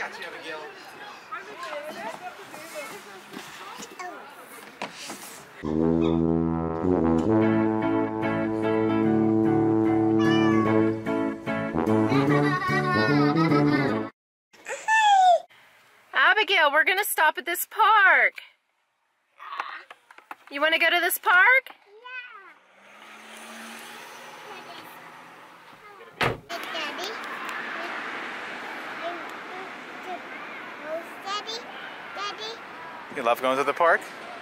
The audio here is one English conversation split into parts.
got you, Abigail. Abigail, we're gonna stop at this park. You want to go to this park? You love going to the park?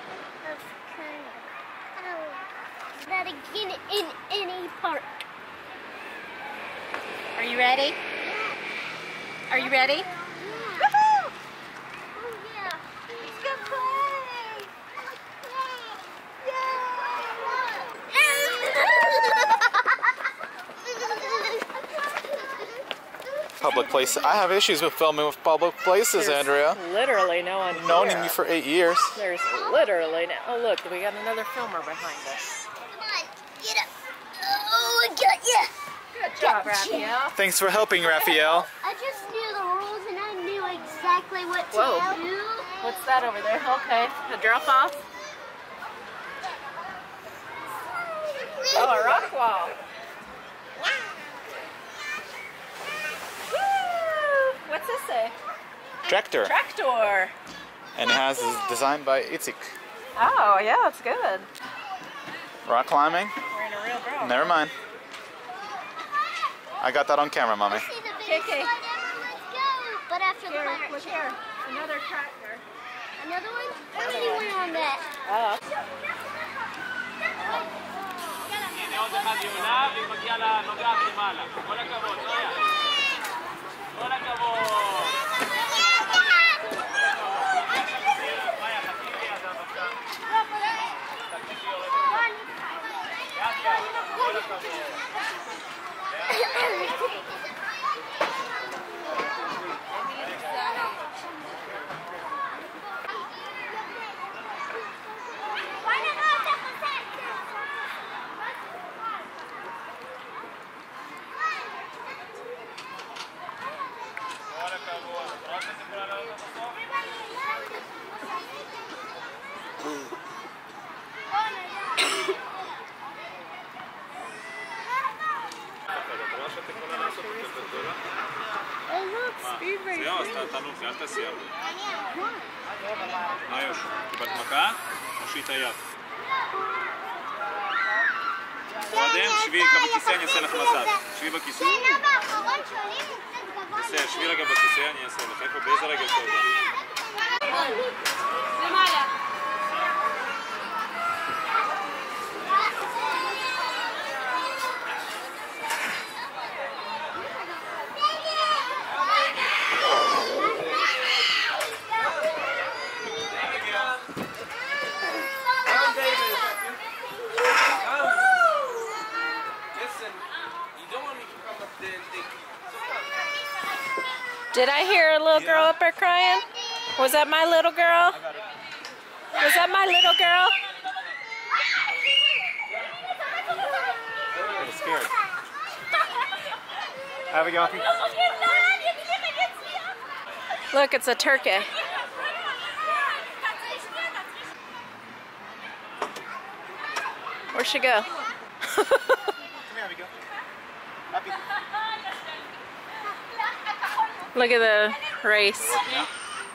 Not again in any park. Are you ready? Yeah. Are you ready? Yeah. Woohoo! Oh yeah. Let's go play. Public place. I have issues with filming with public places, Andrea. Literally no one here. Known you for 8 years. There's literally no. Oh look, we got another filmer behind us. Come on, get up. Oh, I got you. Good job, Rafael. Thanks for helping, Rafael. I just knew the rules and I knew exactly what to Whoa. do. What's that over there? Okay, a drop off. Oh, a rock wall. Woo! What's this say? Tractor. Tractor. And it has is designed by Itzik. Oh, yeah, that's good. Rock climbing? We're in a real bro. Never mind. I got that on camera, Mommy. See the biggest Okay. one ever, let's go. But after the pirate Look ship. here. Another tractor. Another one? How many went on that? Oh. עוד אחד יונה והיא מגיעה לנוגעת למעלה. כל הכבוד, נויה. כל הכבוד. זהו, אז תנוחי, אל תעשי הרבה. מה יושו? קיבלת מכה? או שהיא טייב? קודם, שבי בכיסא, אני אעשה לך מסאז'. שבי בכיסא. בסדר, שבי רגע בכיסא, אני אעשה לך. איפה? באיזה רגע טוב? למעלה. Did I hear a little girl up there crying? Was that my little girl? Was that my little girl? I'm scared. Abigail. Look, it's a turkey. Where'd she go? Come here, Abigail. Happy. Look at the race. Yeah.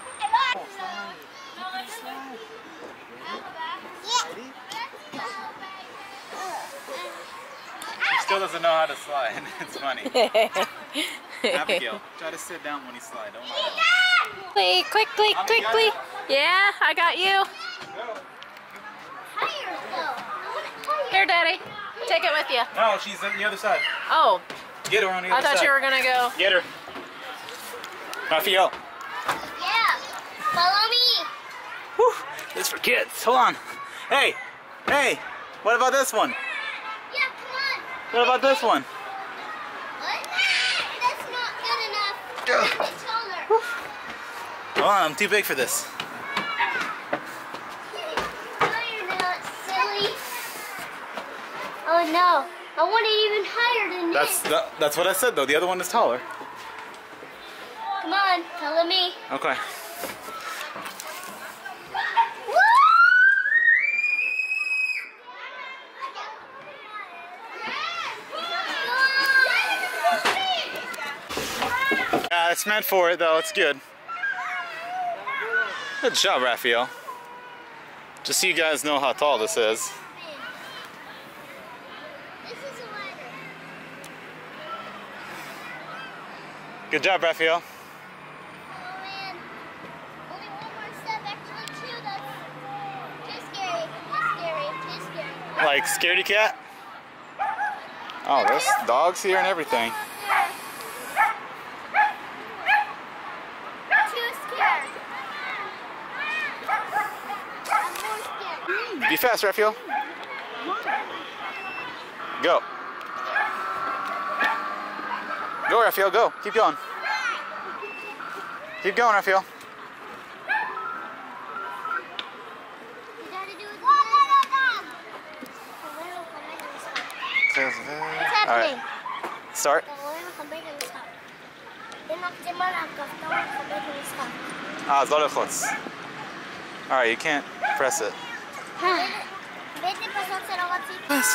He still doesn't know how to slide. It's funny. Abigail, try to sit down when you slide. Don't mind. Quickly. Yeah, I got you. Here, Daddy. Take it with you. No, she's on the other side. Oh, Get her on the I other side. thought you were gonna go. Get her. Rafael. Yeah. Follow me. Whew, this is for kids. Hold on. Hey, what about this one? Yeah, come on. What about this one? What? That's not good enough. It's taller. Hold on, I'm too big for this. No, you're not, silly. Oh no, I want it even higher than this. That's what I said though. The other one is taller. Come on. man, follow me. Okay. Yeah, it's meant for it though. It's good. Good job, Rafael. Just so you guys know how tall this is. This is a ladder. Good job, Rafael. Oh man, only one more step, actually two. That's too scary, too scary. Like scaredy cat? Oh, there's dogs here and everything. Too scared. I'm more scared. Be fast, Rafael. Go. Go, Rafael, go. Keep going. Keep going, Rafael. You gotta do it. What's All right. happening? Start. Ah, it's lollipops. All right, you can't press it. Yes.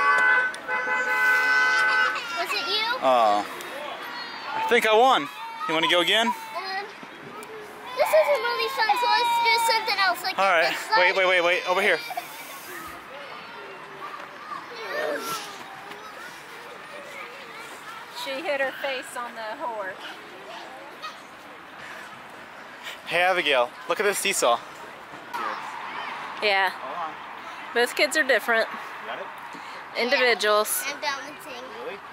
Was it you? Oh, I think I won. You want to go again? This isn't really fun, so let's do something else. Like All right. Wait. Over here. She hit her face on the horse. Hey, Abigail, look at this seesaw. Yeah, Hold on. both kids are different. You got it? Individuals. I'm balancing.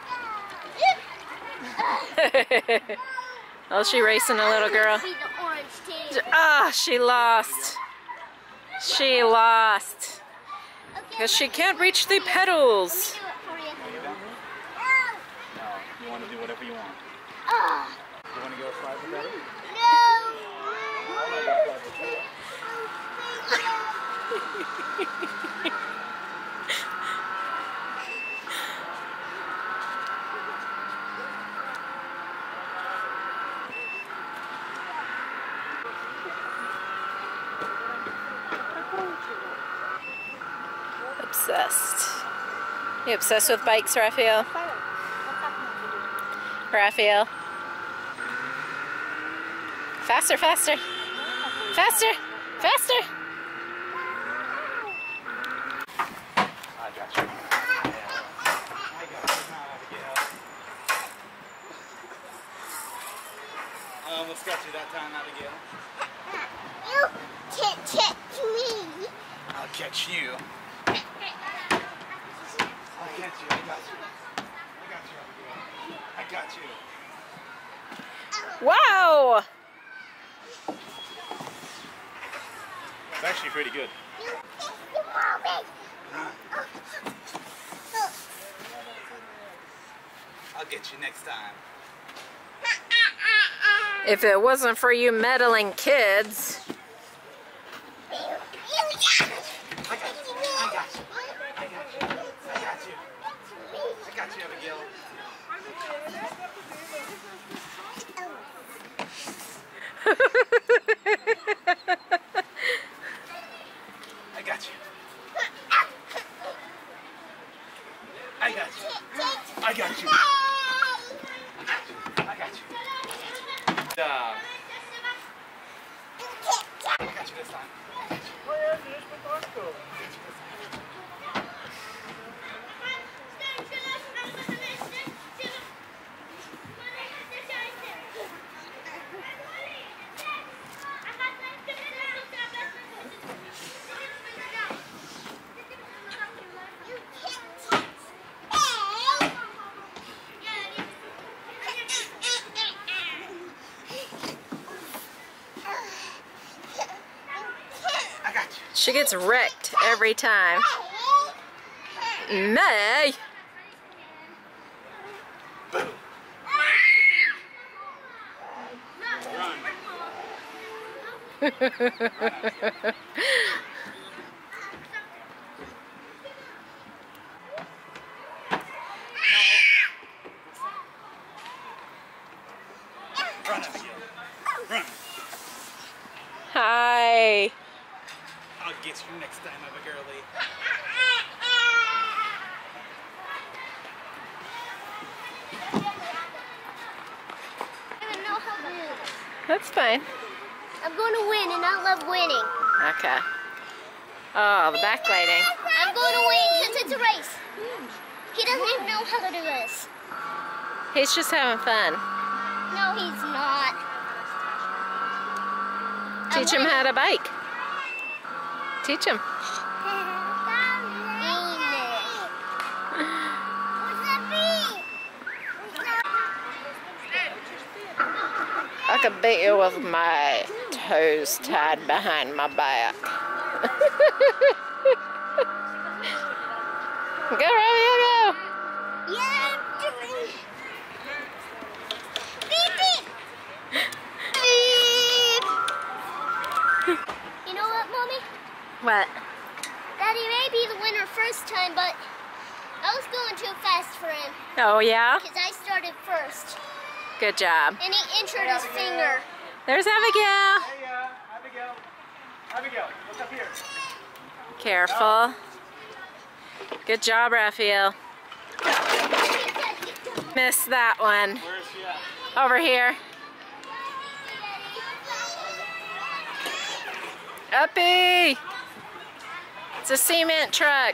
Really? Oh, she racing a little girl. Be the orange too. Ah, she lost. She lost. Because she can't reach the pedals. Let me do it for you. No, you want to do whatever you want. Oh, You want to go slide with that? no. Obsessed. You obsessed with bikes, Rafael? Rafael. Faster, faster. Faster, faster. I got you. I got you, Abigail. I almost got you that time, Abigail. You can't catch me. I'll catch you. I got you. Abigail. I got you. Wow! It's actually pretty good. I'll get you next time. If it wasn't for you meddling kids. I got you, Abigail. I got you. I got you. I got you. I got you. I got you this time. She gets wrecked every time. May. Run, Abigail. Run. Hi. I'll get you next time, Abigail. I don't know how to do this. That's fine. I'm going to win, and I love winning. Okay. Oh, the backlighting. I'm going to win because it's a race. He doesn't even know how to do this. He's just having fun. No, he's not. Teach him how to bike. Teach him. I could beat you with my toes tied behind my back. Go, Rafael, go! Yeah, I'm doing. Beep, beep. Beep. You know what, Mommy? What? Daddy may be the winner first time, but I was going too fast for him Oh, yeah? because I started first. Good job. And he injured his finger. There's Abigail. Hey, Abigail. Abigail, look up here. Careful. Good job, Rafael. Missed that one. Where is she at? Over here. Uppy! It's a cement truck.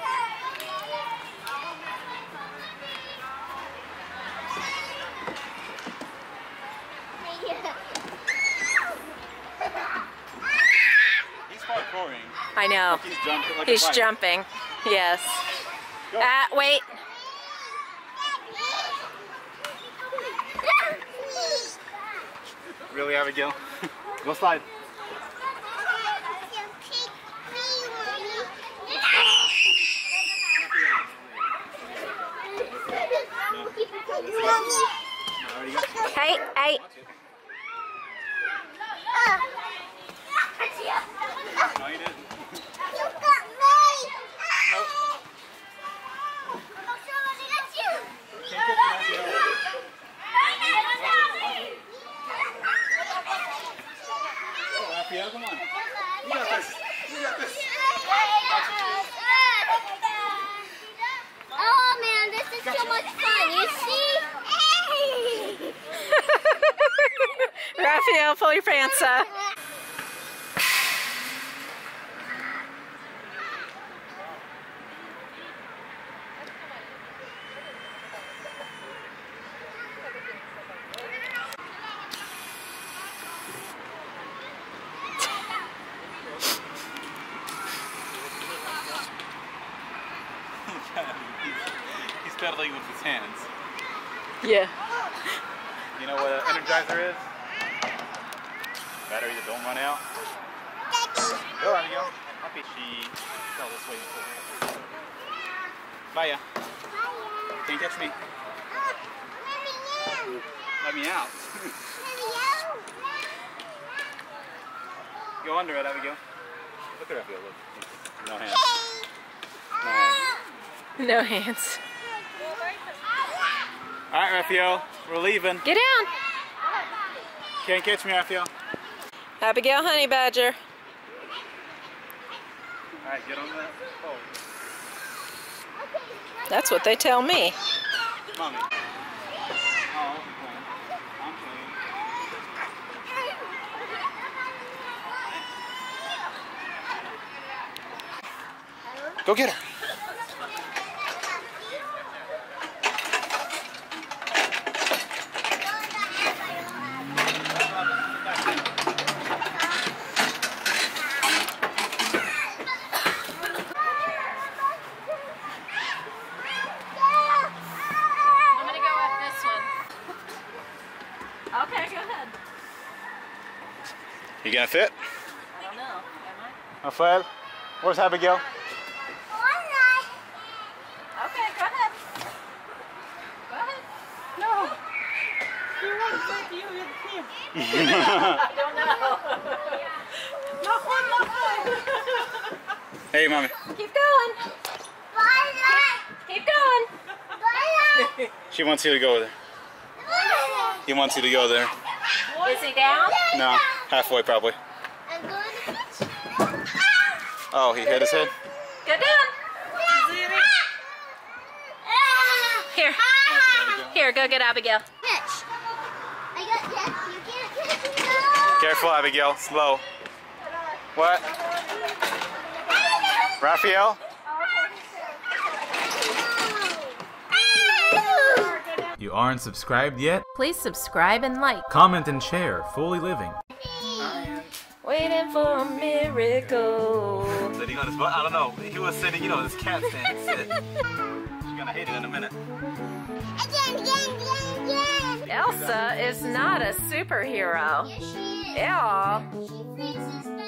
He's parkouring. I know. He's jumping like He's a bike. jumping. Yes. Go. Wait. Really, Abigail? Go slide. Hey, hey. No, you didn't. Rafael, come on. You got this. You got this. Oh man, this is so much fun. You see? Rafael, pull your pants up. He's pedaling with his hands. Yeah. You know what an energizer is? Battery that don't run out. Go, Abigail. Happy she fell this way before. Bye. Can't catch me. Let me out. Go under it, Abigail. Look at Abigail. Look. No hands. No hands. No hands. All right, Rafael, we're leaving. Get down. Can't catch me, Rafael. Abigail Honey Badger. All right, get on that. Oh, That's what they tell me. mommy. Oh, I'm playing. Go get her. I'm gonna go with this one. Okay, go ahead. You gonna fit? I don't know. Am I? Rafael, where's Abigail? Okay, go ahead. Go ahead. No. You want to take you with him. I don't know. Hey, mommy. Keep going. Keep going. She wants you to go there. He wants you to go there. Is he down? No, halfway probably. I'm going to catch you. Oh, he hit his head? Go down. Here. Here, go get Abigail. Catch. I got that. You can't catch me. No. Careful, Abigail. Slow. What? Rafael? You aren't subscribed yet? Please subscribe and like. Comment and share. FoolyLiving. Waiting for a miracle. Sitting on his butt? I don't know. He was sitting, you know, his cat stand. Sit. She's gonna hate it in a minute. Again. Elsa is not a superhero. Yes, she is. Yeah. She freezes